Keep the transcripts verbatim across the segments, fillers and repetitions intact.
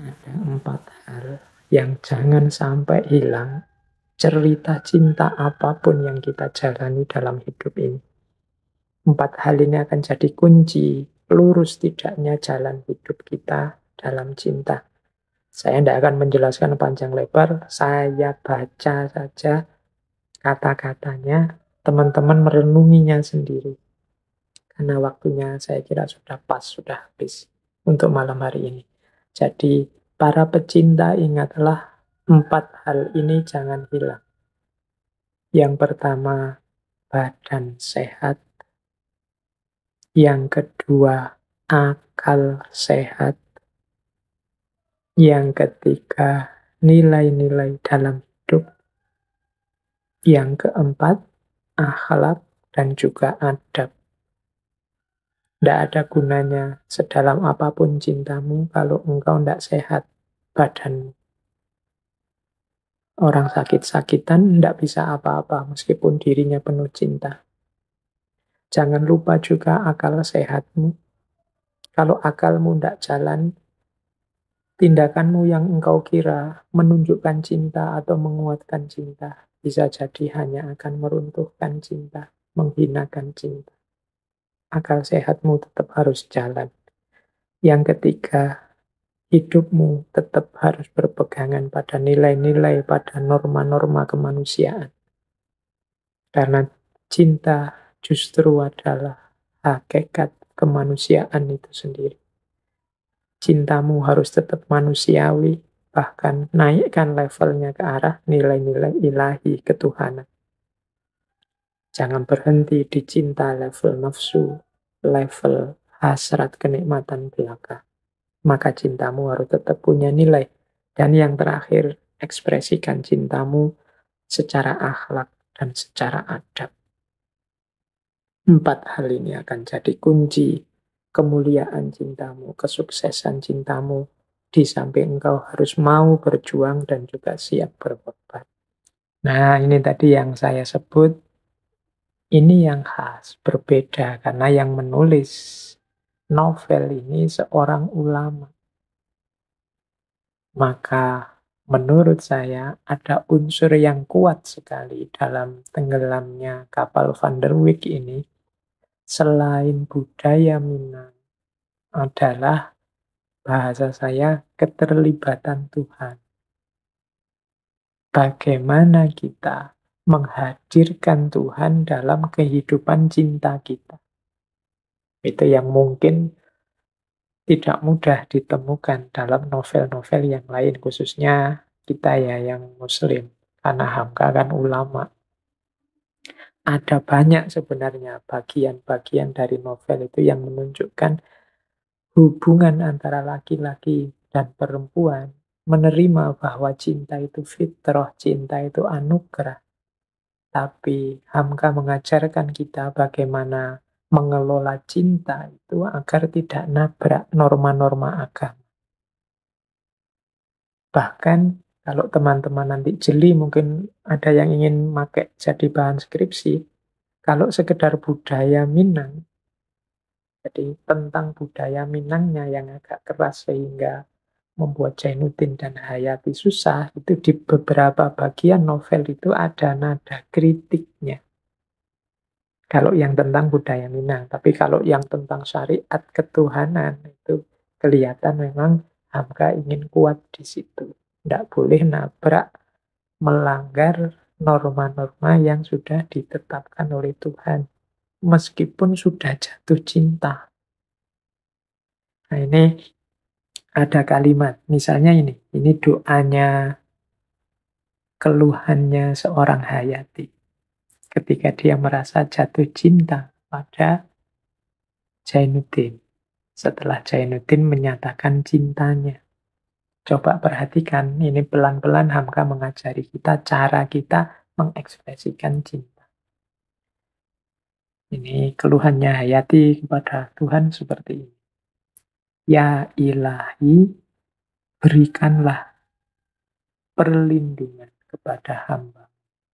Ada empat hal yang jangan sampai hilang cerita cinta apapun yang kita jalani dalam hidup ini. Empat hal ini akan jadi kunci lurus tidaknya jalan hidup kita dalam cinta. Saya tidak akan menjelaskan panjang lebar, saya baca saja kata-katanya, teman-teman merenunginya sendiri. Karena waktunya saya kira sudah pas, sudah habis untuk malam hari ini. Jadi, para pecinta ingatlah empat hal ini jangan hilang. Yang pertama, badan sehat. Yang kedua, akal sehat. Yang ketiga, nilai-nilai dalam hidup. Yang keempat, akhlak dan juga adab. Tidak ada gunanya sedalam apapun cintamu kalau engkau tidak sehat badanmu. Orang sakit-sakitan tidak bisa apa-apa meskipun dirinya penuh cinta. Jangan lupa juga akal sehatmu. Kalau akalmu tidak jalan, tindakanmu yang engkau kira menunjukkan cinta atau menguatkan cinta, bisa jadi hanya akan meruntuhkan cinta, menghinakan cinta. Akal sehatmu tetap harus jalan. Yang ketiga, hidupmu tetap harus berpegangan pada nilai-nilai, pada norma-norma kemanusiaan. Karena cinta justru adalah hakikat kemanusiaan itu sendiri. Cintamu harus tetap manusiawi, bahkan naikkan levelnya ke arah nilai-nilai ilahi ketuhanan. Jangan berhenti di cinta level nafsu, level hasrat kenikmatan belaka. Maka cintamu harus tetap punya nilai. Dan yang terakhir, ekspresikan cintamu secara akhlak dan secara adab. Empat hal ini akan jadi kunci kemuliaan cintamu, kesuksesan cintamu, di samping engkau harus mau berjuang dan juga siap berkorban. Nah, ini tadi yang saya sebut, ini yang khas, berbeda, karena yang menulis novel ini seorang ulama. Maka menurut saya ada unsur yang kuat sekali dalam tenggelamnya kapal Van der Wijk ini. Selain budaya Minang adalah, bahasa saya, keterlibatan Tuhan. Bagaimana kita menghadirkan Tuhan dalam kehidupan cinta kita. Itu yang mungkin tidak mudah ditemukan dalam novel-novel yang lain, khususnya kita ya yang Muslim. Karena Hamka kan ulama. Ada banyak sebenarnya bagian-bagian dari novel itu yang menunjukkan hubungan antara laki-laki dan perempuan, menerima bahwa cinta itu fitrah, cinta itu anugerah. Tapi Hamka mengajarkan kita bagaimana mengelola cinta itu agar tidak nabrak norma-norma agama. Bahkan kalau teman-teman nanti jeli, mungkin ada yang ingin pakai jadi bahan skripsi, kalau sekedar budaya Minang, jadi tentang budaya Minangnya yang agak keras sehingga membuat Jainuddin dan Hayati susah, itu di beberapa bagian novel itu ada nada kritiknya. Kalau yang tentang budaya Minang. Tapi kalau yang tentang syariat ketuhanan, itu kelihatan memang Hamka ingin kuat di situ. Tidak boleh nabrak, melanggar norma-norma yang sudah ditetapkan oleh Tuhan. Meskipun sudah jatuh cinta. Nah, ini ada kalimat, misalnya ini, ini doanya, keluhannya seorang Hayati. Ketika dia merasa jatuh cinta pada Jainuddin. Setelah Jainuddin menyatakan cintanya. Coba perhatikan, ini pelan-pelan Hamka mengajari kita cara kita mengekspresikan cinta. Ini keluhannya Hayati kepada Tuhan seperti ini. Ya ilahi, berikanlah perlindungan kepada hamba.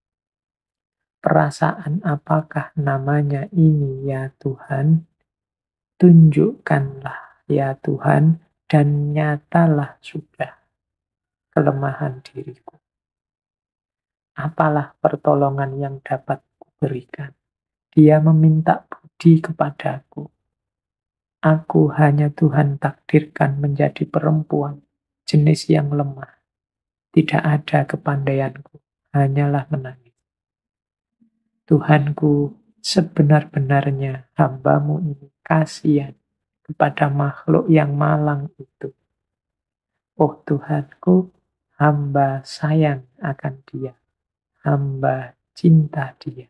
Perasaan apakah namanya ini ya Tuhan? Tunjukkanlah ya Tuhan dan nyatalah sudah kelemahan diriku. Apalah pertolongan yang dapat kuberikan? Dia meminta budi kepadaku. Aku hanya Tuhan takdirkan menjadi perempuan, jenis yang lemah. Tidak ada kepandaianku, hanyalah menangis. Tuhanku, sebenar-benarnya hambamu ini kasihan kepada makhluk yang malang itu. Oh Tuhanku, hamba sayang akan dia. Hamba cinta dia.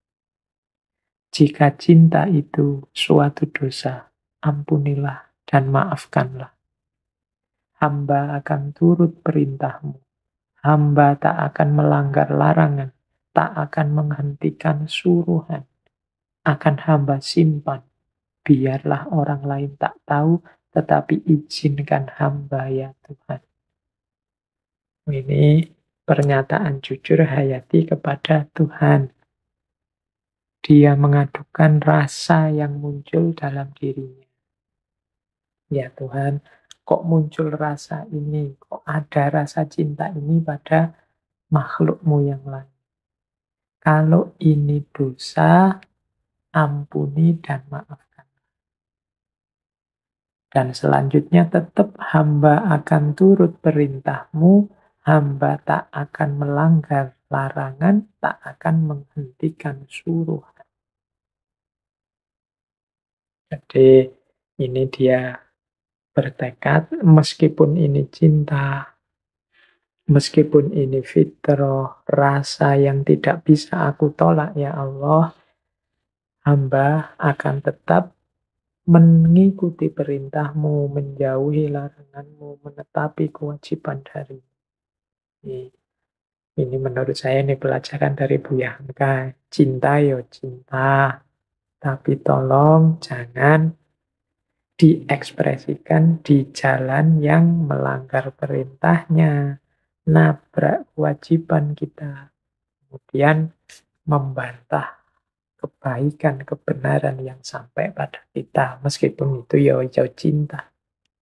Jika cinta itu suatu dosa, ampunilah dan maafkanlah. Hamba akan turut perintahmu. Hamba tak akan melanggar larangan, tak akan menghentikan suruhan. Akan hamba simpan, biarlah orang lain tak tahu, tetapi izinkan hamba ya Tuhan. Ini pernyataan jujur Hayati kepada Tuhan. Dia mengadukan rasa yang muncul dalam dirinya. Ya Tuhan, kok muncul rasa ini? Kok ada rasa cinta ini pada makhlukmu yang lain? Kalau ini dosa, ampuni dan maafkan. Dan selanjutnya tetap hamba akan turut perintahmu, hamba tak akan melanggar larangan, tak akan menghentikan suruhan. Jadi ini dia bertekad, meskipun ini cinta, meskipun ini fitrah, rasa yang tidak bisa aku tolak ya Allah, hamba akan tetap mengikuti perintahmu, menjauhi laranganmu, menetapi kewajiban dari. Ini, ini menurut saya ini pelajaran dari Buya Hamka. Cinta yo cinta, tapi tolong jangan diekspresikan di jalan yang melanggar perintahnya, nabrak kewajiban kita, kemudian membantah kebaikan, kebenaran yang sampai pada kita, meskipun itu ya jauh cinta.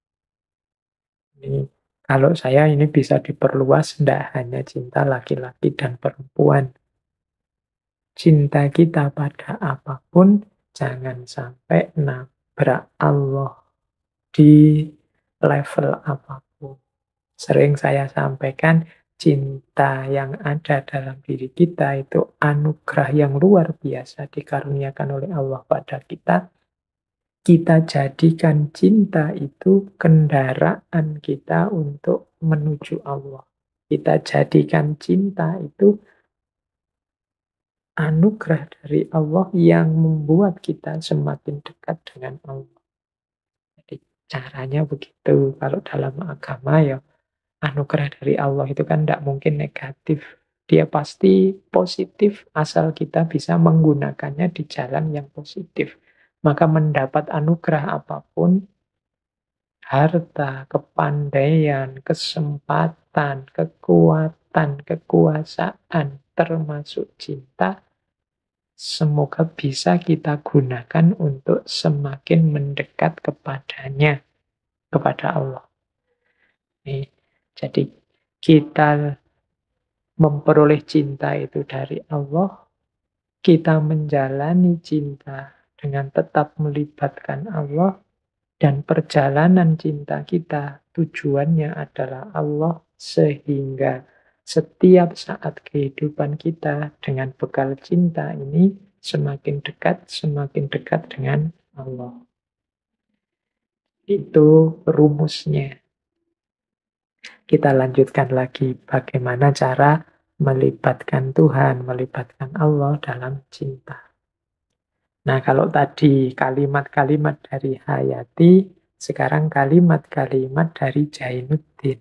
Ini, kalau saya ini bisa diperluas, tidak hanya cinta laki-laki dan perempuan. Cinta kita pada apapun, jangan sampai nabrak Allah di level apapun. Sering saya sampaikan, cinta yang ada dalam diri kita itu anugerah yang luar biasa dikaruniakan oleh Allah pada kita. Kita jadikan cinta itu kendaraan kita untuk menuju Allah. Kita jadikan cinta itu anugerah dari Allah yang membuat kita semakin dekat dengan Allah. Jadi caranya begitu. Kalau dalam agama ya anugerah dari Allah itu kan tidak mungkin negatif. Dia pasti positif asal kita bisa menggunakannya di jalan yang positif. Maka mendapat anugerah apapun, harta, kepandaian, kesempatan, kekuatan, kekuasaan, termasuk cinta, semoga bisa kita gunakan untuk semakin mendekat kepadanya, kepada Allah. Nih, jadi kita memperoleh cinta itu dari Allah, kita menjalani cinta dengan tetap melibatkan Allah, dan perjalanan cinta kita tujuannya adalah Allah, sehingga setiap saat kehidupan kita dengan bekal cinta ini semakin dekat, semakin dekat dengan Allah. Itu rumusnya. Kita lanjutkan lagi bagaimana cara melibatkan Tuhan, melibatkan Allah dalam cinta. Nah, kalau tadi kalimat-kalimat dari Hayati, sekarang kalimat-kalimat dari Jainuddin.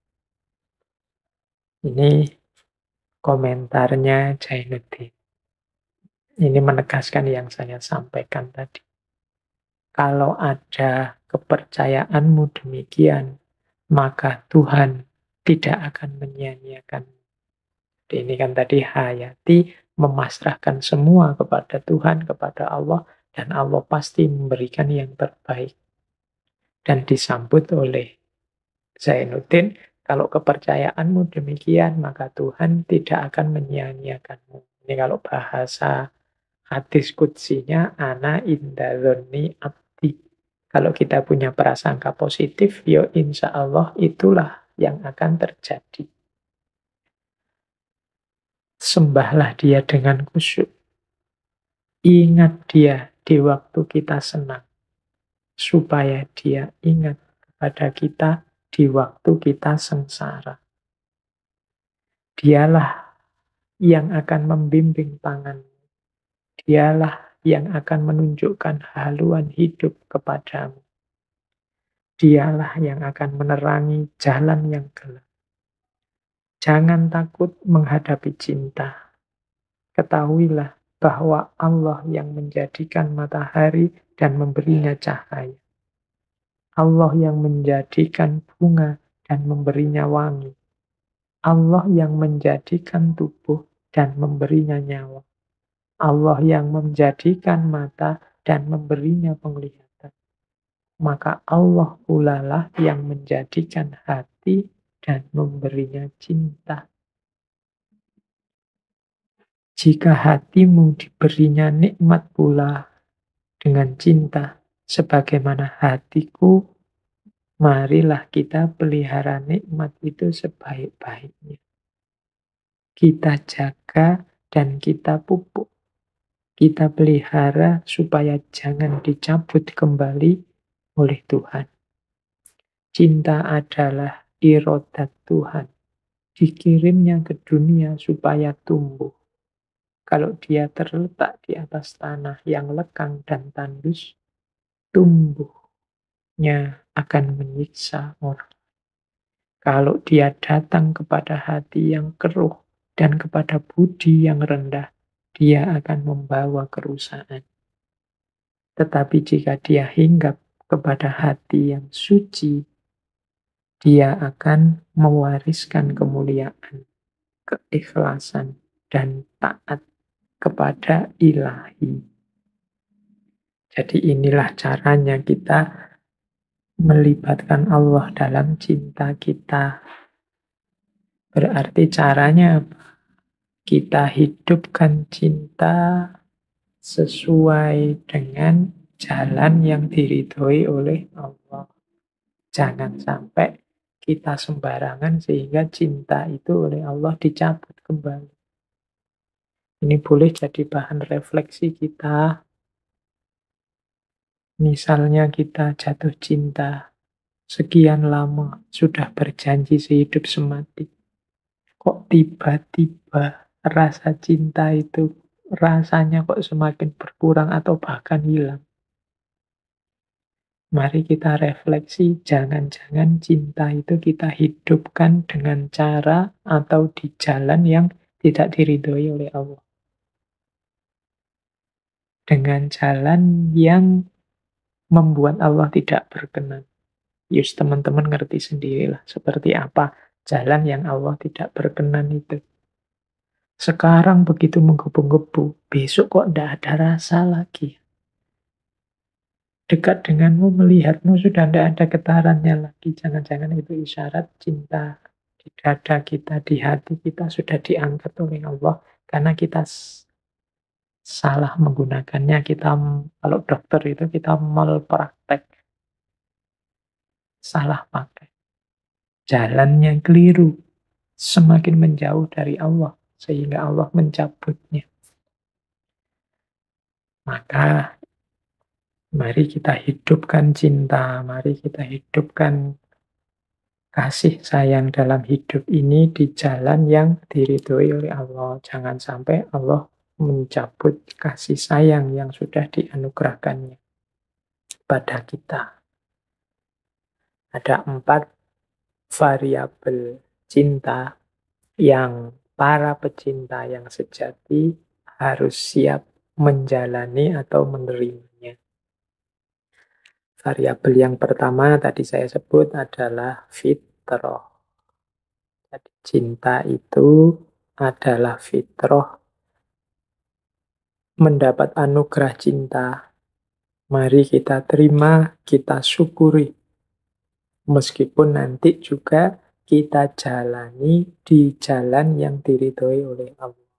Ini komentarnya Jainuddin. Ini menegaskan yang saya sampaikan tadi. Kalau ada kepercayaanmu demikian, maka Tuhan tidak akan menyia-nyiakan. Ini kan tadi Hayati memasrahkan semua kepada Tuhan, kepada Allah, dan Allah pasti memberikan yang terbaik. Dan disambut oleh Zainuddin, kalau kepercayaanmu demikian, maka Tuhan tidak akan menyia-nyiakanmu. Ini kalau bahasa hadis qudsinya, ana inda dzonni abdi. Kalau kita punya prasangka positif, ya insya Allah itulah yang akan terjadi. Sembahlah dia dengan khusyuk. Ingat dia di waktu kita senang. Supaya dia ingat kepada kita di waktu kita sengsara. Dialah yang akan membimbing tangan. Dialah yang akan menunjukkan haluan hidup kepadamu. Dialah yang akan menerangi jalan yang gelap. Jangan takut menghadapi cinta. Ketahuilah bahwa Allah yang menjadikan matahari dan memberinya cahaya. Allah yang menjadikan bunga dan memberinya wangi. Allah yang menjadikan tubuh dan memberinya nyawa. Allah yang menjadikan mata dan memberinya penglihatan. Maka Allah pula lah yang menjadikan hati dan memberinya cinta. Jika hatimu diberinya nikmat pula dengan cinta, sebagaimana hatiku, marilah kita pelihara nikmat itu sebaik-baiknya. Kita jaga dan kita pupuk. Kita pelihara supaya jangan dicabut kembali oleh Tuhan. Cinta adalah irodat Tuhan. Dikirimnya ke dunia supaya tumbuh. Kalau dia terletak di atas tanah yang lekang dan tandus, tumbuhnya akan menyiksa orang. Kalau dia datang kepada hati yang keruh dan kepada budi yang rendah, dia akan membawa kerusakan. Tetapi jika dia hinggap kepada hati yang suci, dia akan mewariskan kemuliaan, keikhlasan, dan taat kepada ilahi. Jadi inilah caranya kita melibatkan Allah dalam cinta kita. Berarti caranya apa? Kita hidupkan cinta sesuai dengan jalan yang diridhoi oleh Allah. Jangan sampai kita sembarangan sehingga cinta itu oleh Allah dicabut kembali. Ini boleh jadi bahan refleksi kita. Misalnya kita jatuh cinta, sekian lama sudah berjanji sehidup semati. Kok tiba-tiba rasa cinta itu rasanya kok semakin berkurang atau bahkan hilang. Mari kita refleksi, jangan-jangan cinta itu kita hidupkan dengan cara atau di jalan yang tidak diridhoi oleh Allah. Dengan jalan yang membuat Allah tidak berkenan. Yus, teman-teman ngerti sendirilah seperti apa jalan yang Allah tidak berkenan itu. Sekarang begitu menggebu-gebu, besok kok tidak ada rasa lagi. Dekat denganmu, melihatmu, sudah tidak ada getarannya lagi. Jangan-jangan itu isyarat cinta di dada kita, di hati kita sudah diangkat oleh Allah. Karena kita salah menggunakannya. Kita, kalau dokter itu kita malpraktek. Salah pakai. Jalannya keliru. Semakin menjauh dari Allah. Sehingga Allah mencabutnya. Maka mari kita hidupkan cinta, mari kita hidupkan kasih sayang dalam hidup ini di jalan yang diridhoi oleh Allah. Jangan sampai Allah mencabut kasih sayang yang sudah dianugerahkannya pada kita. Ada empat variabel cinta yang para pecinta yang sejati harus siap menjalani atau menerimanya. Variabel yang pertama tadi saya sebut adalah fitrah. Jadi cinta itu adalah fitrah. Mendapat anugerah cinta, mari kita terima, kita syukuri. Meskipun nanti juga kita jalani di jalan yang diridhoi oleh Allah.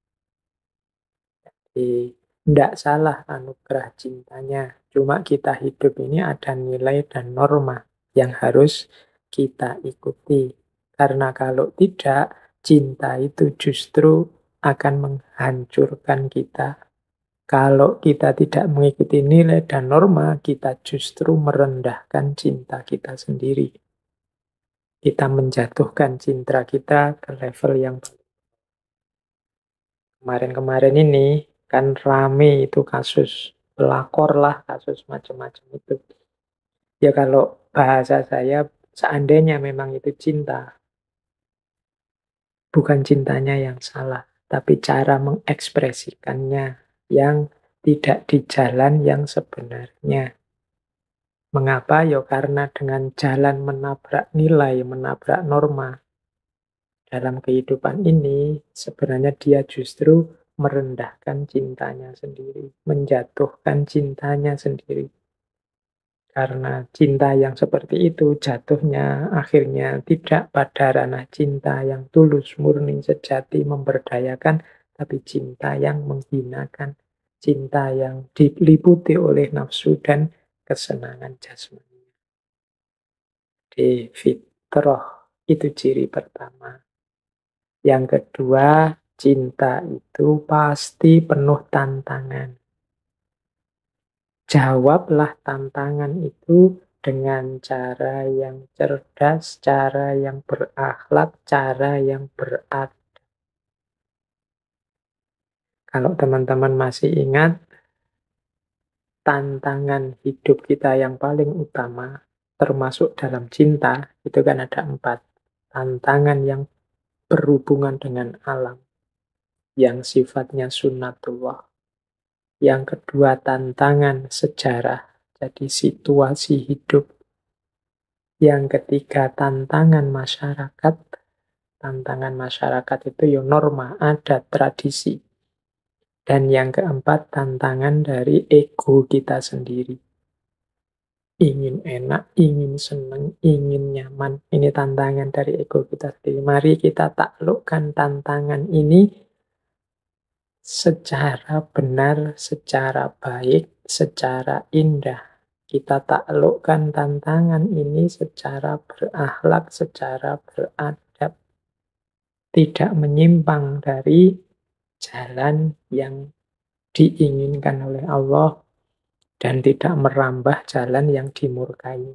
Jadi, tidak salah anugerah cintanya. Cuma kita hidup ini ada nilai dan norma yang harus kita ikuti. Karena kalau tidak, cinta itu justru akan menghancurkan kita. Kalau kita tidak mengikuti nilai dan norma, kita justru merendahkan cinta kita sendiri. Kita menjatuhkan cinta kita ke level yang kemarin-kemarin ini kan rame itu kasus pelakor lah, kasus macam-macam itu. Ya kalau bahasa saya, seandainya memang itu cinta, bukan cintanya yang salah, tapi cara mengekspresikannya yang tidak di jalan yang sebenarnya. Mengapa? Ya karena dengan jalan menabrak nilai, menabrak norma dalam kehidupan ini, sebenarnya dia justru merendahkan cintanya sendiri, menjatuhkan cintanya sendiri. Karena cinta yang seperti itu jatuhnya akhirnya tidak pada ranah cinta yang tulus, murni, sejati, memberdayakan, tapi cinta yang menghinakan, cinta yang diliputi oleh nafsu dan kesenangan jasmani. Di fitrah itu ciri pertama. Yang kedua, cinta itu pasti penuh tantangan. Jawablah tantangan itu dengan cara yang cerdas, cara yang berakhlak, cara yang beradab. Kalau teman-teman masih ingat, tantangan hidup kita yang paling utama, termasuk dalam cinta, itu kan ada empat. Tantangan yang berhubungan dengan alam, yang sifatnya sunnatullah. Yang kedua, tantangan sejarah, jadi situasi hidup. Yang ketiga, tantangan masyarakat. Tantangan masyarakat itu ya norma, adat, tradisi. Dan yang keempat, tantangan dari ego kita sendiri. Ingin enak, ingin senang, ingin nyaman. Ini tantangan dari ego kita sendiri. Mari kita taklukkan tantangan ini secara benar, secara baik, secara indah. Kita taklukkan tantangan ini secara berakhlak, secara beradab. Tidak menyimpang dari jalan yang diinginkan oleh Allah dan tidak merambah jalan yang dimurkai.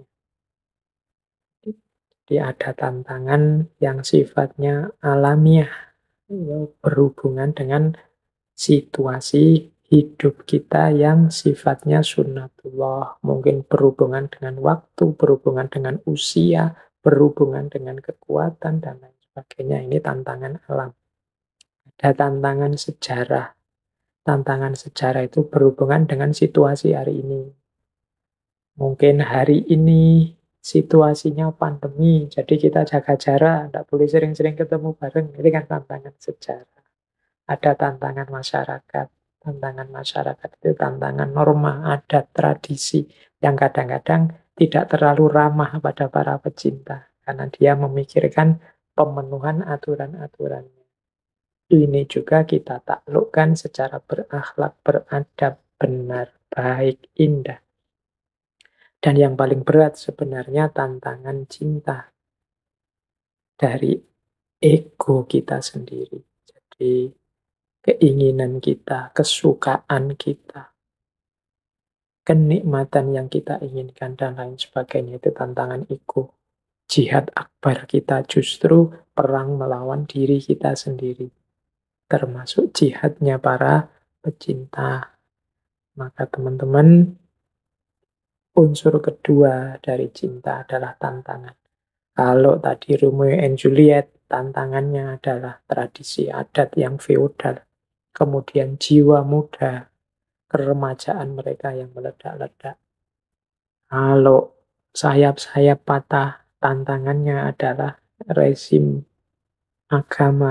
Jadi ada tantangan yang sifatnya alamiah, berhubungan dengan situasi hidup kita yang sifatnya sunnatullah. Mungkin berhubungan dengan waktu, berhubungan dengan usia, berhubungan dengan kekuatan, dan lain sebagainya. Ini tantangan alam. Ada tantangan sejarah. Tantangan sejarah itu berhubungan dengan situasi hari ini. Mungkin hari ini situasinya pandemi, jadi kita jaga jarak, tidak boleh sering-sering ketemu bareng. Ini kan tantangan sejarah. Ada tantangan masyarakat. Tantangan masyarakat itu tantangan norma, adat, tradisi yang kadang-kadang tidak terlalu ramah pada para pecinta karena dia memikirkan pemenuhan aturan-aturannya. Ini juga kita taklukkan secara berakhlak, beradab, benar, baik, indah. Dan yang paling berat sebenarnya tantangan cinta dari ego kita sendiri. Jadi keinginan kita, kesukaan kita, kenikmatan yang kita inginkan, dan lain sebagainya. Itu tantangan ego. Jihad akbar kita justru perang melawan diri kita sendiri. Termasuk jihadnya para pecinta. Maka teman-teman, unsur kedua dari cinta adalah tantangan. Kalau tadi Romeo and Juliet, tantangannya adalah tradisi adat yang feodal. Kemudian jiwa muda, keremajaan mereka yang meledak-ledak. Kalau sayap-sayap patah, tantangannya adalah rezim agama,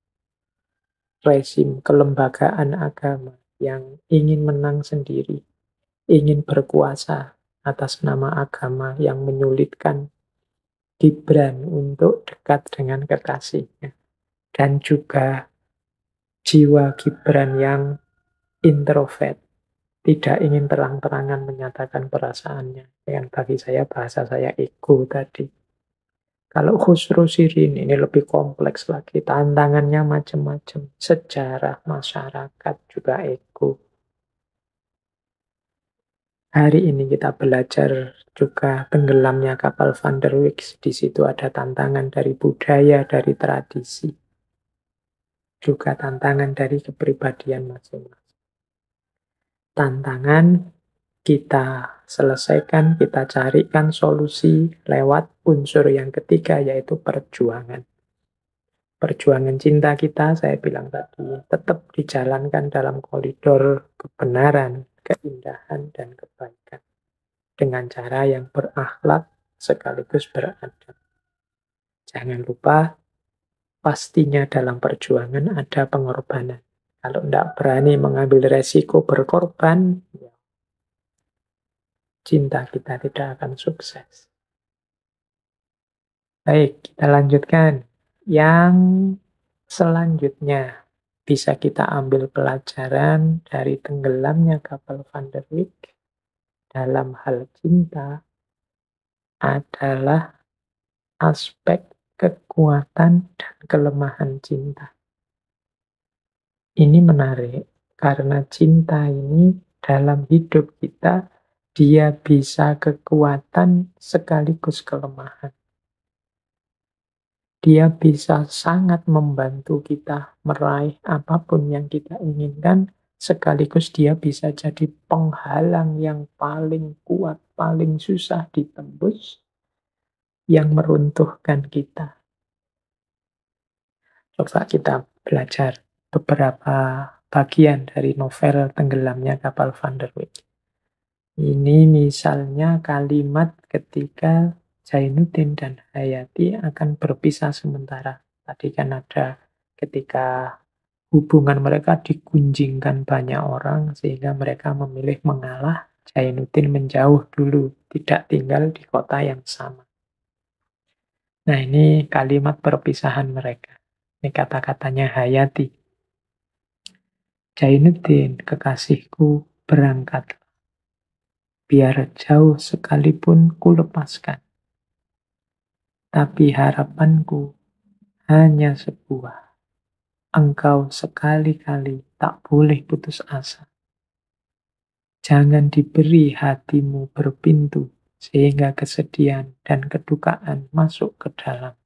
rezim kelembagaan agama yang ingin menang sendiri, ingin berkuasa atas nama agama yang menyulitkan Gibran untuk dekat dengan kekasihnya. Dan juga jiwa Gibran yang introvert, tidak ingin terang-terangan menyatakan perasaannya. Yang bagi saya bahasa saya ego tadi. Kalau Khusro Shirin ini lebih kompleks lagi, tantangannya macam-macam. Sejarah, masyarakat, juga ego. Hari ini kita belajar juga tenggelamnya kapal Van der Wijk. Di situ ada tantangan dari budaya, dari tradisi. Juga tantangan dari kepribadian masing-masing. Tantangan kita selesaikan, kita carikan solusi lewat unsur yang ketiga, yaitu perjuangan. Perjuangan cinta kita, saya bilang tadi, tetap dijalankan dalam koridor kebenaran, keindahan, dan kebaikan. Dengan cara yang berakhlak sekaligus beradab. Jangan lupa, pastinya dalam perjuangan ada pengorbanan. Kalau tidak berani mengambil resiko berkorban, ya, cinta kita tidak akan sukses. Baik, kita lanjutkan. Yang selanjutnya bisa kita ambil pelajaran dari tenggelamnya kapal Van der Wijk dalam hal cinta adalah aspek kekuatan dan kelemahan cinta. Ini menarik karena cinta ini dalam hidup kita dia bisa kekuatan sekaligus kelemahan. Dia bisa sangat membantu kita meraih apapun yang kita inginkan, sekaligus dia bisa jadi penghalang yang paling kuat, paling susah ditembus, yang meruntuhkan kita. Coba kita belajar beberapa bagian dari novel Tenggelamnya Kapal Van der Wijk. Ini misalnya kalimat ketika Zainuddin dan Hayati akan berpisah sementara. Tadi kan ada ketika hubungan mereka digunjingkan banyak orang sehingga mereka memilih mengalah. Zainuddin menjauh dulu, tidak tinggal di kota yang sama. Nah, ini kalimat perpisahan mereka. Ini kata-katanya Hayati. Zainuddin, kekasihku, berangkat. Biar jauh sekalipun ku lepaskan. Tapi harapanku hanya sebuah. Engkau sekali-kali tak boleh putus asa. Jangan diberi hatimu berpintu, sehingga kesedihan dan kedukaan masuk ke dalam.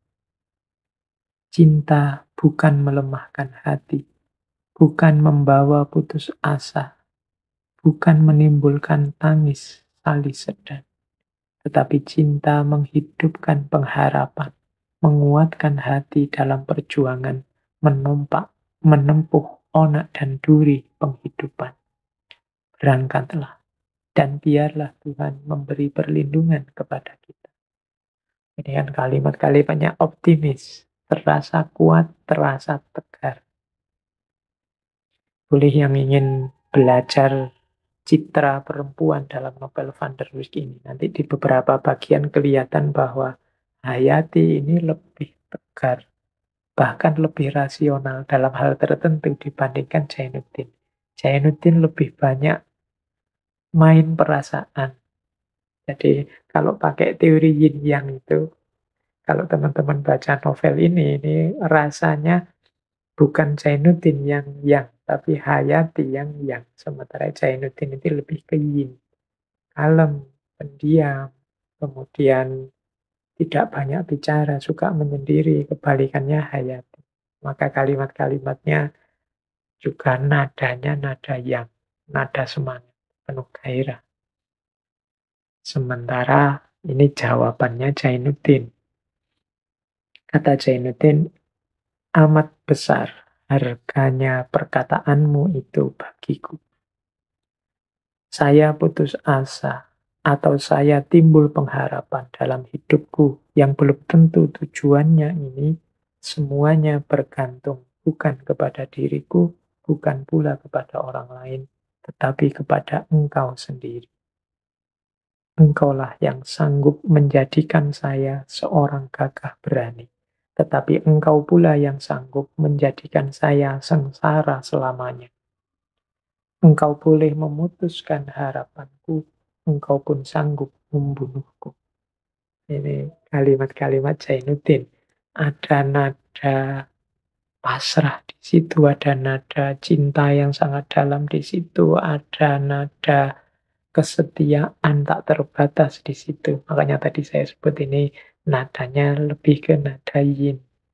Cinta bukan melemahkan hati, bukan membawa putus asa, bukan menimbulkan tangis salih sedang. Tetapi cinta menghidupkan pengharapan, menguatkan hati dalam perjuangan, menompak, menempuh onak dan duri penghidupan. Berangkatlah, dan biarlah Tuhan memberi perlindungan kepada kita. Ini kan kalimat-kalimatnya optimis, terasa kuat, terasa tegar. Boleh yang ingin belajar citra perempuan dalam novel Van der Wijk ini. Nanti di beberapa bagian kelihatan bahwa Hayati ini lebih tegar, bahkan lebih rasional dalam hal tertentu dibandingkan Zainuddin. Zainuddin lebih banyak main perasaan. Jadi kalau pakai teori yin yang itu, kalau teman-teman baca novel ini, ini rasanya bukan Zainuddin yang yang, tapi Hayati yang yang. Sementara Zainuddin itu lebih ke yin. Kalem, pendiam, kemudian tidak banyak bicara, suka menyendiri, kebalikannya Hayati. Maka kalimat-kalimatnya juga nadanya nada yang, nada semangat, penuh gairah. Sementara ini jawabannya Zainuddin. Kata Zainuddin, amat besar harganya perkataanmu itu bagiku. Saya putus asa atau saya timbul pengharapan dalam hidupku yang belum tentu tujuannya ini, semuanya bergantung bukan kepada diriku, bukan pula kepada orang lain, tetapi kepada engkau sendiri. Engkaulah yang sanggup menjadikan saya seorang gagah berani. Tetapi engkau pula yang sanggup menjadikan saya sengsara selamanya. Engkau boleh memutuskan harapanku, engkau pun sanggup membunuhku. Ini kalimat-kalimat Zainuddin. Ada nada pasrah di situ, ada nada cinta yang sangat dalam di situ, ada nada kesetiaan tak terbatas di situ. Makanya tadi saya sebut ini nadanya lebih ke nada yin.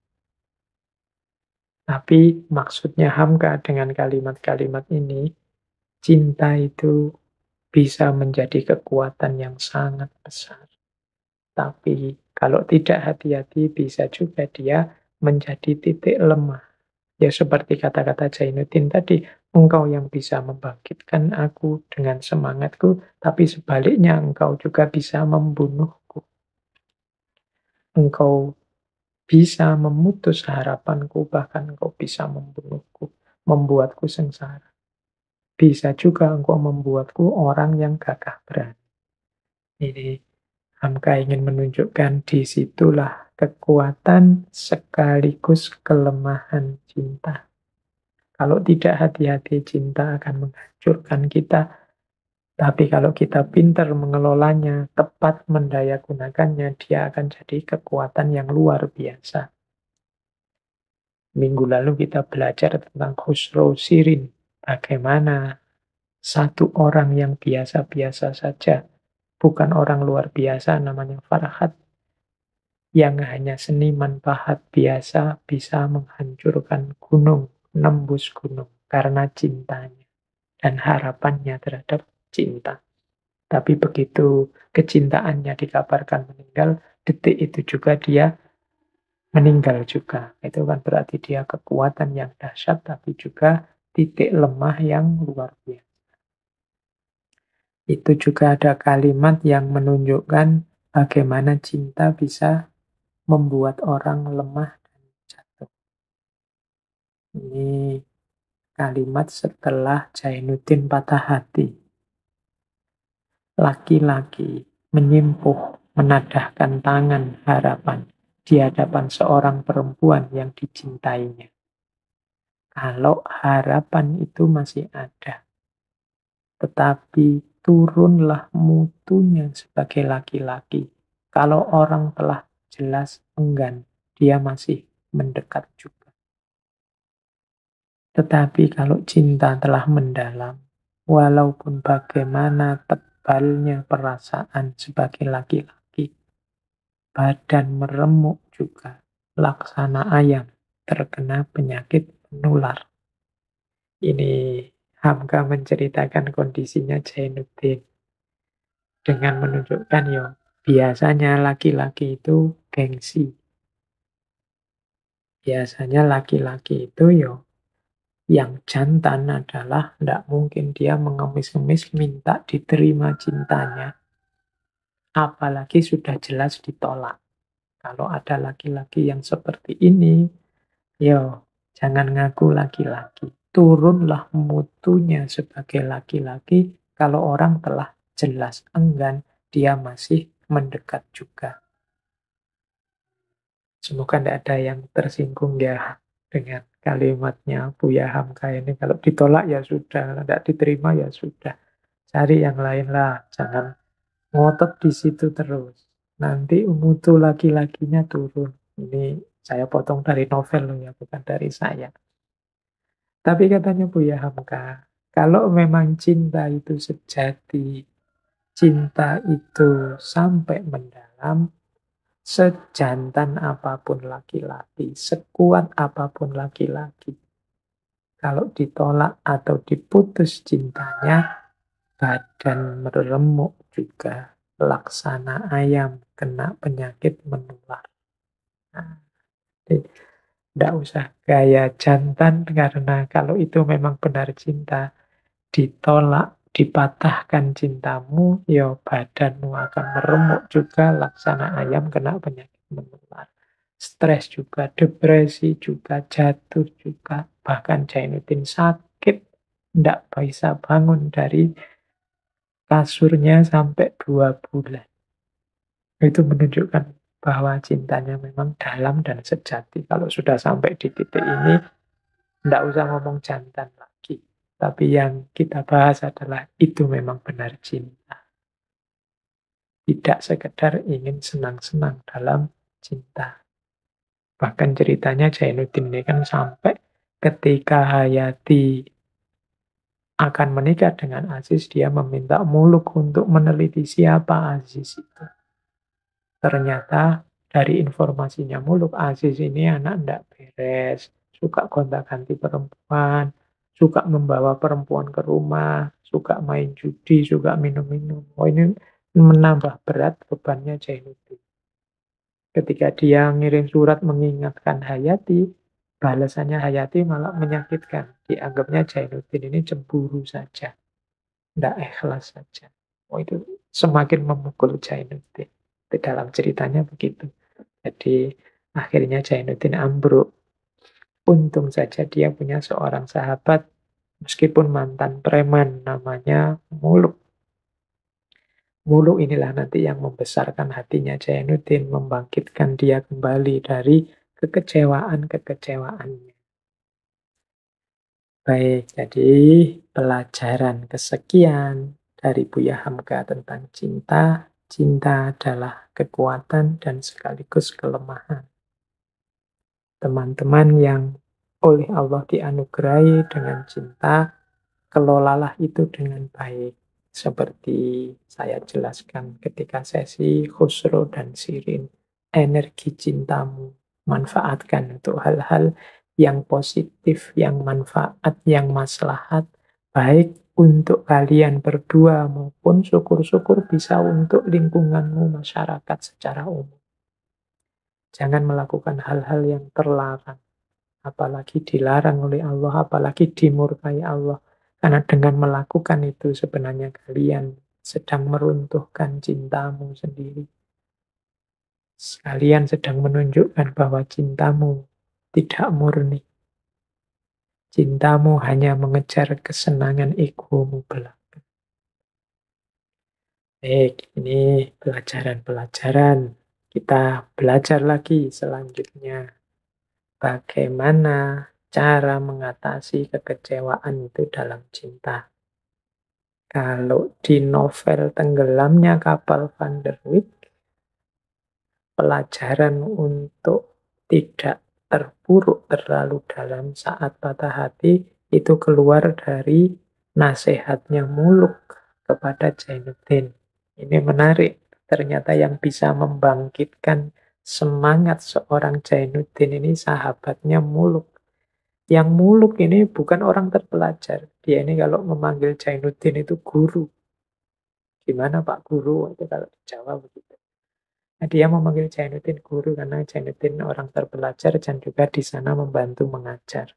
Tapi maksudnya Hamka dengan kalimat-kalimat ini, cinta itu bisa menjadi kekuatan yang sangat besar. Tapi kalau tidak hati-hati bisa juga dia menjadi titik lemah. Ya seperti kata-kata Zainuddin tadi, engkau yang bisa membangkitkan aku dengan semangatku, tapi sebaliknya engkau juga bisa membunuhku. Engkau bisa memutus harapanku, bahkan engkau bisa membunuhku, membuatku sengsara. Bisa juga engkau membuatku orang yang gagah berani. Ini Hamka ingin menunjukkan disitulah kekuatan sekaligus kelemahan cinta. Kalau tidak hati-hati, cinta akan menghancurkan kita. Tapi kalau kita pintar mengelolanya, tepat mendayagunakannya, dia akan jadi kekuatan yang luar biasa. Minggu lalu kita belajar tentang Khusro Shirin. Bagaimana satu orang yang biasa-biasa saja, bukan orang luar biasa namanya Farhat, yang hanya seniman pahat biasa bisa menghancurkan gunung, nembus gunung, karena cintanya dan harapannya terhadap cinta. Tapi begitu kecintaannya dikabarkan meninggal, detik itu juga dia meninggal juga. Itu kan berarti dia kekuatan yang dahsyat, tapi juga titik lemah yang luar biasa. Itu juga ada kalimat yang menunjukkan bagaimana cinta bisa membuat orang lemah dan jatuh. Ini kalimat setelah Zainuddin patah hati. Laki-laki menyimpuh, menadahkan tangan harapan di hadapan seorang perempuan yang dicintainya. Kalau harapan itu masih ada, tetapi turunlah mutunya sebagai laki-laki. Kalau orang telah jelas enggan, dia masih mendekat juga. Tetapi kalau cinta telah mendalam, walaupun bagaimana tebalnya perasaan sebagai laki-laki, badan meremuk juga, laksana ayam terkena penyakit menular. Ini Hamka menceritakan kondisinya Zainuddin dengan menunjukkan yo, biasanya laki-laki itu gengsi. Biasanya laki-laki itu yo, yang jantan adalah tidak mungkin dia mengemis-ngemis minta diterima cintanya. Apalagi sudah jelas ditolak. Kalau ada laki-laki yang seperti ini, yo jangan ngaku laki-laki. Turunlah mutunya sebagai laki-laki. Kalau orang telah jelas enggan, dia masih mendekat juga. Semoga tidak ada yang tersinggung ya dengan kalimatnya Buya Hamka ini. Kalau ditolak ya sudah, tidak diterima ya sudah. Cari yang lain lah, jangan ngotot di situ terus. Nanti mutu laki-lakinya turun. Ini saya potong dari novel loh ya, bukan dari saya. Tapi katanya Buya Hamka, kalau memang cinta itu sejati, cinta itu sampai mendalam, sejantan apapun laki-laki, sekuat apapun laki-laki, kalau ditolak atau diputus cintanya, badan meremuk juga, laksana ayam kena penyakit menular. Nah, tidak usah gaya jantan, karena kalau itu memang benar cinta, ditolak, dipatahkan cintamu, ya badanmu akan meremuk juga, laksana ayam kena penyakit menular. Stres juga, depresi juga, jatuh juga, bahkan Zainuddin sakit, tidak bisa bangun dari kasurnya sampai dua bulan. Itu menunjukkan bahwa cintanya memang dalam dan sejati. Kalau sudah sampai di titik ini, tidak usah ngomong jantan lagi. Tapi yang kita bahas adalah itu memang benar cinta. Tidak sekedar ingin senang-senang dalam cinta. Bahkan ceritanya Jainuddin ini kan sampai ketika Hayati akan menikah dengan Aziz, dia meminta Muluk untuk meneliti siapa Aziz itu. Ternyata dari informasinya Muluk, Aziz ini anak ndak beres, suka gonta-ganti perempuan, suka membawa perempuan ke rumah, suka main judi, suka minum-minum. Oh, ini menambah berat bebannya Jainuddin. Ketika dia ngirim surat mengingatkan Hayati, balasannya Hayati malah menyakitkan. Dianggapnya Jainuddin ini cemburu saja, tidak ikhlas saja. Oh, itu semakin memukul Jainuddin. Di dalam ceritanya begitu. Jadi akhirnya Jainuddin ambruk. Untung saja dia punya seorang sahabat, meskipun mantan preman, namanya Muluk. Muluk inilah nanti yang membesarkan hatinya Jainuddin, membangkitkan dia kembali dari kekecewaan-kekecewaannya. Baik, jadi pelajaran kesekian dari Buya Hamka tentang cinta. Cinta adalah kekuatan dan sekaligus kelemahan. Teman-teman yang oleh Allah dianugerahi dengan cinta, kelolalah itu dengan baik. Seperti saya jelaskan ketika sesi Khusro dan Sirin. Energi cintamu manfaatkan untuk hal-hal yang positif, yang manfaat, yang maslahat. Baik untuk kalian berdua maupun syukur-syukur bisa untuk lingkunganmu, masyarakat secara umum. Jangan melakukan hal-hal yang terlarang. Apalagi dilarang oleh Allah, apalagi dimurkai Allah. Karena dengan melakukan itu sebenarnya kalian sedang meruntuhkan cintamu sendiri. Kalian sedang menunjukkan bahwa cintamu tidak murni. Cintamu hanya mengejar kesenangan egomu belaka. Baik, ini pelajaran-pelajaran. Kita belajar lagi selanjutnya. Bagaimana cara mengatasi kekecewaan itu dalam cinta. Kalau di novel Tenggelamnya Kapal Van der Wijk, pelajaran untuk tidak terpuruk terlalu dalam saat patah hati itu keluar dari nasihatnya Muluk kepada Jainuddin. Ini menarik. Ternyata yang bisa membangkitkan semangat seorang Jainuddin ini sahabatnya Muluk. Yang Muluk ini bukan orang terpelajar. Dia ini kalau memanggil Jainuddin itu guru. Gimana Pak Guru? Itu kalau di Jawa begitu. Nah, dia memanggil Jainuddin guru karena Jainuddin orang terpelajar dan juga di sana membantu mengajar.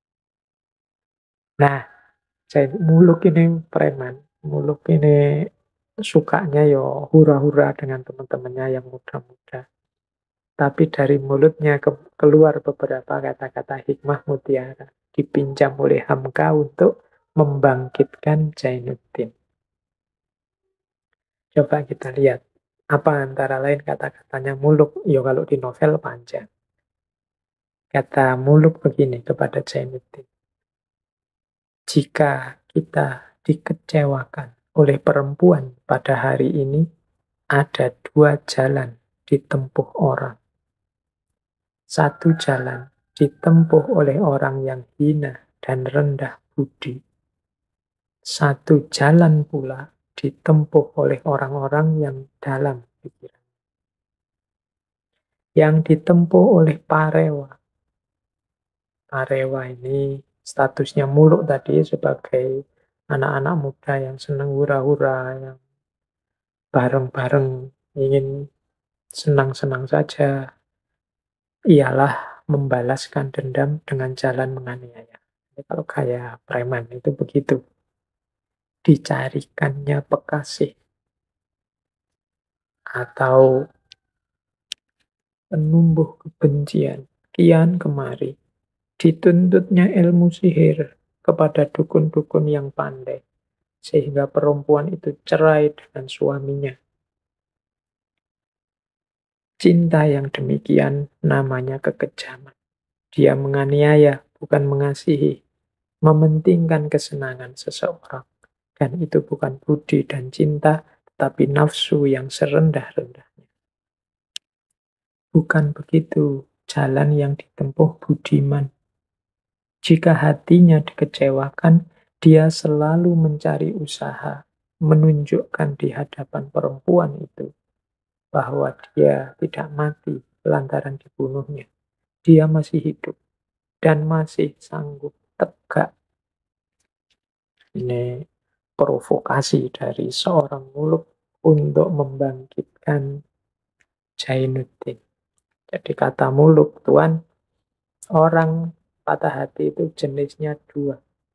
Nah, Muluk ini preman. Muluk ini sukanya yo hura-hura dengan teman-temannya yang muda-muda. Tapi dari mulutnya ke keluar beberapa kata-kata hikmah mutiara. Dipinjam oleh Hamka untuk membangkitkan Jainuddin. Coba kita lihat. Apa antara lain kata-katanya Muluk? Ya kalau di novel panjang. Kata Muluk begini kepada Jainuddin. Jika kita dikecewakan oleh perempuan pada hari ini, ada dua jalan ditempuh orang. Satu jalan ditempuh oleh orang yang hina dan rendah budi. Satu jalan pula ditempuh oleh orang-orang yang dalam pikiran. Yang ditempuh oleh parewa. Parewa ini statusnya Muluk tadi sebagai anak-anak muda yang senang hura-hura, yang bareng-bareng ingin senang-senang saja, ialah membalaskan dendam dengan jalan menganiaya. Jadi kalau kayak preman itu begitu. Dicarikannya pekasih atau penumbuh kebencian kian kemari. Dituntutnya ilmu sihir kepada dukun-dukun yang pandai. sehingga perempuan itu cerai dengan suaminya. Cinta yang demikian namanya kekejaman. Dia menganiaya, bukan mengasihi, mementingkan kesenangan seseorang. Dan itu bukan budi dan cinta, tetapi nafsu yang serendah-rendahnya. Bukan begitu jalan yang ditempuh budiman. Jika hatinya dikecewakan, dia selalu mencari usaha, menunjukkan di hadapan perempuan itu bahwa dia tidak mati lantaran dibunuhnya. Dia masih hidup dan masih sanggup tegak. Ini provokasi dari seorang muluk untuk membangkitkan Jainuddin. Jadi kata muluk, Tuan, orang patah hati itu jenisnya dua.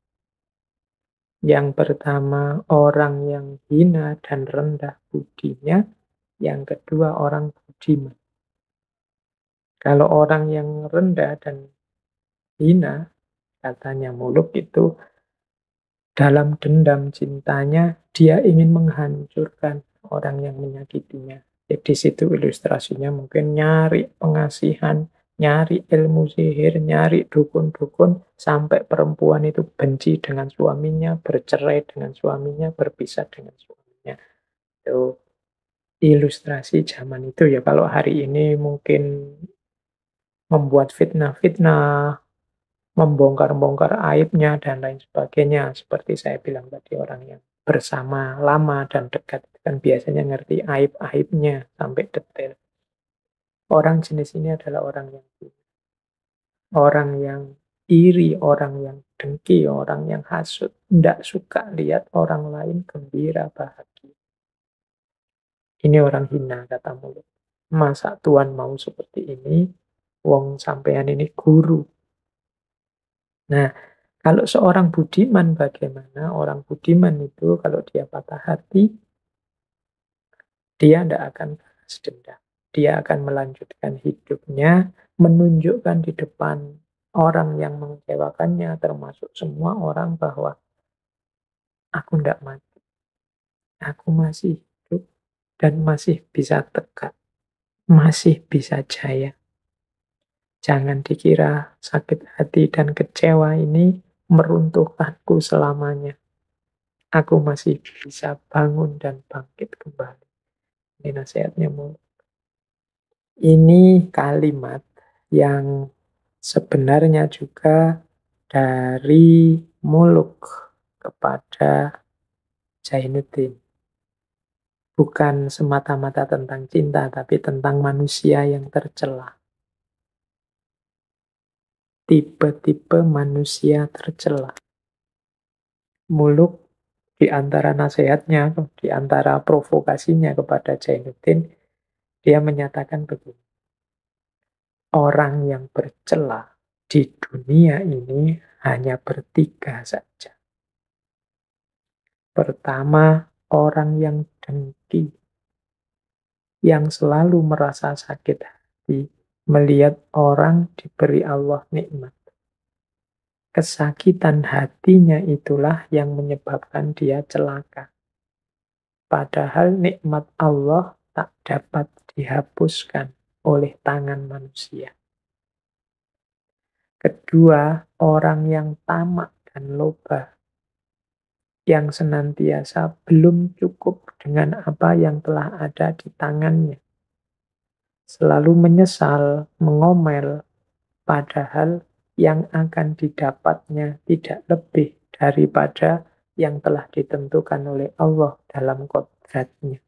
Yang pertama, orang yang hina dan rendah budinya. Yang kedua, orang budiman. Kalau orang yang rendah dan hina, katanya muluk itu, dalam dendam cintanya, dia ingin menghancurkan orang yang menyakitinya. Jadi di situ ilustrasinya mungkin nyari pengasihan, nyari ilmu sihir, nyari dukun-dukun, sampai perempuan itu benci dengan suaminya, bercerai dengan suaminya, berpisah dengan suaminya. Itu ilustrasi zaman itu ya. Kalau hari ini mungkin membuat fitnah-fitnah, membongkar-bongkar aibnya, dan lain sebagainya. Seperti saya bilang tadi, orang yang bersama lama dan dekat kan biasanya ngerti aib-aibnya sampai detail. Orang jenis ini adalah orang yang orang yang iri, orang yang dengki, orang yang hasut, tidak suka lihat orang lain gembira, bahagia. Ini orang hina, kata mulut. Masa Tuhan mau seperti ini? Wong sampean ini guru. Nah, kalau seorang budiman bagaimana? Orang budiman itu kalau dia patah hati, dia tidak akan balas dendam. Dia akan melanjutkan hidupnya, menunjukkan di depan orang yang mengecewakannya, termasuk semua orang, bahwa aku tidak mati. Aku masih hidup dan masih bisa tegak, masih bisa jaya. Jangan dikira sakit hati dan kecewa ini meruntuhkanku selamanya. Aku masih bisa bangun dan bangkit kembali. Ini nasihatnya Muluk. Ini kalimat yang sebenarnya juga dari Muluk kepada Jainuddin. Bukan semata-mata tentang cinta, tapi tentang manusia yang tercela. Tipe-tipe manusia tercela. Muluk di antara nasihatnya, di antara provokasinya kepada Jainuddin, dia menyatakan begini. Orang yang bercela di dunia ini hanya bertiga saja. Pertama, orang yang dengki, yang selalu merasa sakit hati melihat orang diberi Allah nikmat. Kesakitan hatinya itulah yang menyebabkan dia celaka. Padahal nikmat Allah tak dapat dihapuskan oleh tangan manusia. Kedua, orang yang tamak dan loba, yang senantiasa belum cukup dengan apa yang telah ada di tangannya. Selalu menyesal, mengomel, padahal yang akan didapatnya tidak lebih daripada yang telah ditentukan oleh Allah dalam kodratnya.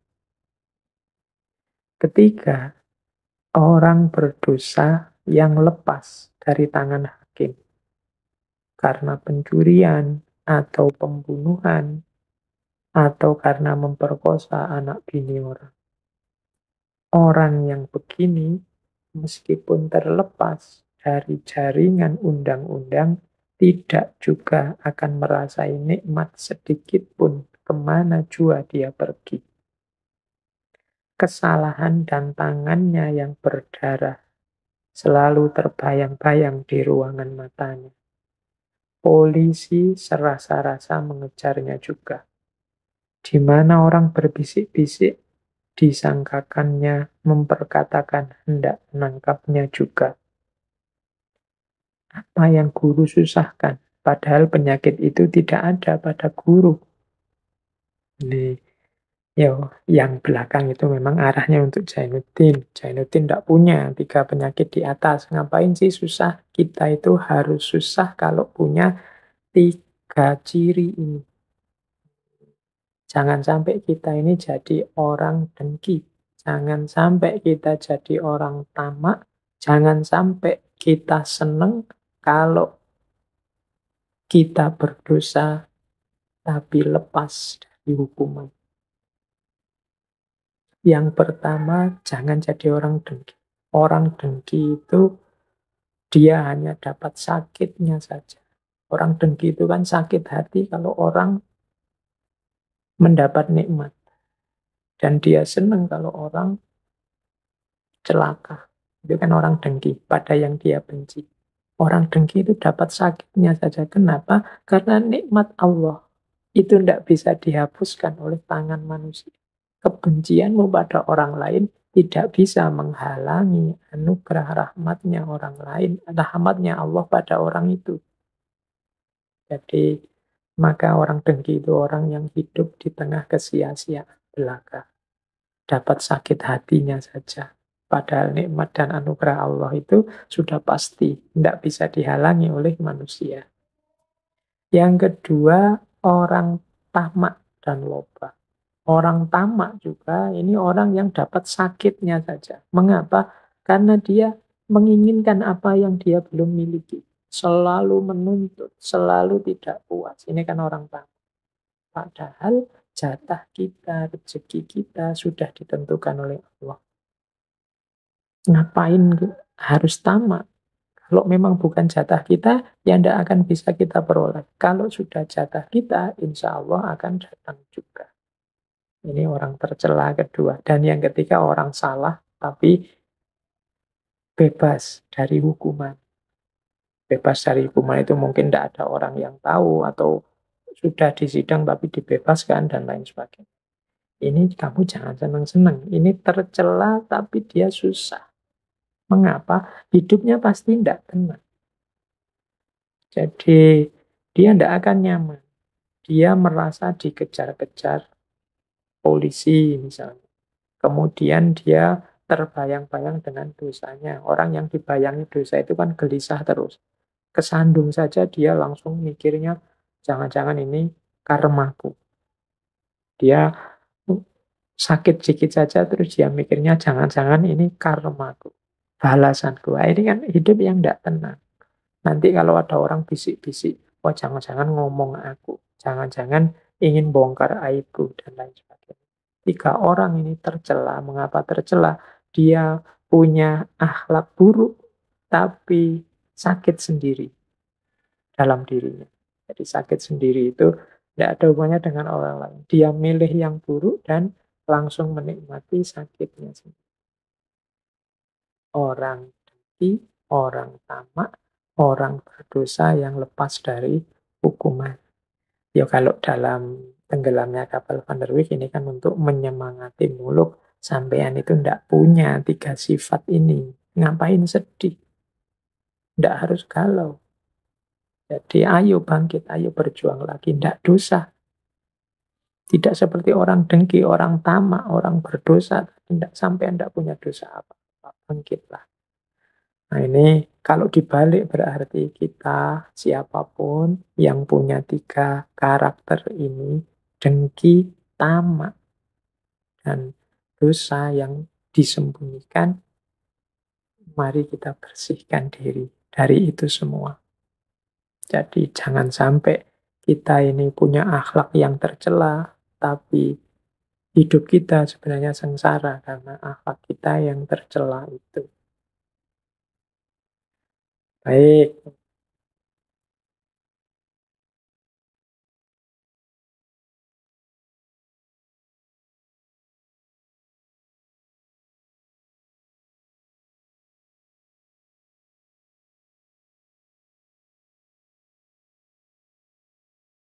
Ketiga, orang berdosa yang lepas dari tangan hakim karena pencurian atau pembunuhan atau karena memperkosa anak bini orang. Orang yang begini, meskipun terlepas dari jaringan undang-undang, tidak juga akan merasai nikmat sedikit pun kemana jua dia pergi. Kesalahan dan tangannya yang berdarah selalu terbayang-bayang di ruangan matanya. Polisi serasa-rasa mengejarnya juga. di mana orang berbisik-bisik disangkakannya memperkatakan hendak menangkapnya juga. Apa yang guru susahkan? Padahal penyakit itu tidak ada pada guru. Ini yo, yang belakang itu memang arahnya untuk Zainuddin. Zainuddin tidak punya tiga penyakit di atas. Ngapain sih susah? Kita itu harus susah kalau punya tiga ciri ini. Jangan sampai kita ini jadi orang dengki. Jangan sampai kita jadi orang tamak. Jangan sampai kita seneng kalau kita berdosa tapi lepas dari hukuman. Yang pertama, jangan jadi orang dengki. Orang dengki itu dia hanya dapat sakitnya saja. Orang dengki itu kan sakit hati kalau orang mendapat nikmat. Dan dia senang kalau orang celaka. Itu kan orang dengki pada yang dia benci. Orang dengki itu dapat sakitnya saja. Kenapa? Karena nikmat Allah itu tidak bisa dihapuskan oleh tangan manusia. Kebencianmu pada orang lain tidak bisa menghalangi anugerah rahmatnya orang lain, rahmatnya Allah pada orang itu. Jadi, maka orang dengki itu orang yang hidup di tengah kesia-siaan belaka. Dapat sakit hatinya saja. Padahal nikmat dan anugerah Allah itu sudah pasti tidak bisa dihalangi oleh manusia. Yang kedua, orang tamak dan loba. Orang tamak juga ini orang yang dapat sakitnya saja. Mengapa? Karena dia menginginkan apa yang dia belum miliki. Selalu menuntut, selalu tidak puas. Ini kan orang tamak. Padahal jatah kita, rezeki kita sudah ditentukan oleh Allah. Ngapain harus tamak? Kalau memang bukan jatah kita, ya tidak akan bisa kita peroleh. Kalau sudah jatah kita, insya Allah akan datang juga. Ini orang tercela kedua. Dan yang ketiga orang salah, tapi bebas dari hukuman. Bebas dari hukuman itu mungkin tidak ada orang yang tahu, atau sudah disidang tapi dibebaskan, dan lain sebagainya. Ini kamu jangan senang-senang. Ini tercela tapi dia susah. Mengapa? Hidupnya pasti tidak tenang. Jadi dia tidak akan nyaman. Dia merasa dikejar-kejar polisi misalnya. Kemudian dia terbayang-bayang dengan dosanya. Orang yang dibayangi dosa itu kan gelisah terus. Kesandung saja dia langsung mikirnya, jangan-jangan ini karmaku. Dia sakit sedikit saja terus dia mikirnya, jangan-jangan ini karmaku, balasanku. Nah, ini kan hidup yang tidak tenang. Nanti kalau ada orang bisik-bisik, oh jangan-jangan ngomong aku, jangan-jangan ingin bongkar aibku, dan lain sebagainya. Tiga orang ini tercela. Mengapa tercela? Dia punya akhlak buruk, tapi sakit sendiri dalam dirinya. Jadi sakit sendiri itu tidak ada hubungannya dengan orang lain. Dia milih yang buruk dan langsung menikmati sakitnya sendiri. Orang dengki, orang tamak, orang berdosa yang lepas dari hukuman. Ya kalau dalam tenggelamnya kapal Van der Wijk ini kan untuk menyemangati muluk. Sampean itu ndak punya tiga sifat ini. Ngapain sedih? Ndak harus galau. Jadi ayo bangkit, ayo berjuang lagi. Ndak dosa. Tidak seperti orang dengki, orang tamak, orang berdosa. Ndak sampai ndak punya dosa apa-apa. Bangkitlah. Nah ini kalau dibalik berarti kita siapapun yang punya tiga karakter ini, dengki, tamak, dan dosa yang disembunyikan, mari kita bersihkan diri dari itu semua. Jadi jangan sampai kita ini punya akhlak yang tercela, tapi hidup kita sebenarnya sengsara karena akhlak kita yang tercela itu. Baik.